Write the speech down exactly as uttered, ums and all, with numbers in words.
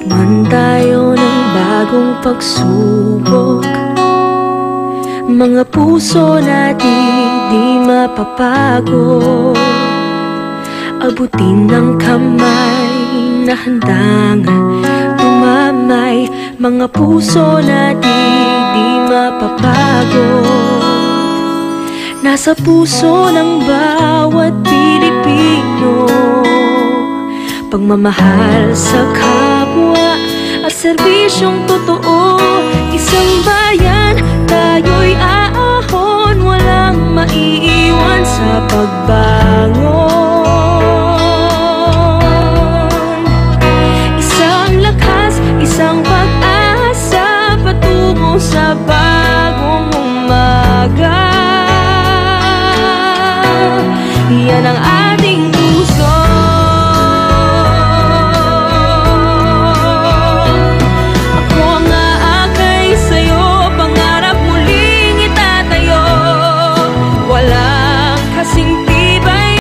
Tikman tayo ng bagong pagsubok, mga puso natin di mapapagod. Abutin ng kamay na handang tumamay, mga puso natin di mapapagod. Nasa puso ng bawat Pilipino, pagmamahal sa kapwa at serbisyong totoo. Isang bayan, tayo'y aahon, walang maiiwan sa pagbangon. Isang lakas, isang pag-asa, patungo sa bagong umaga. Yan ang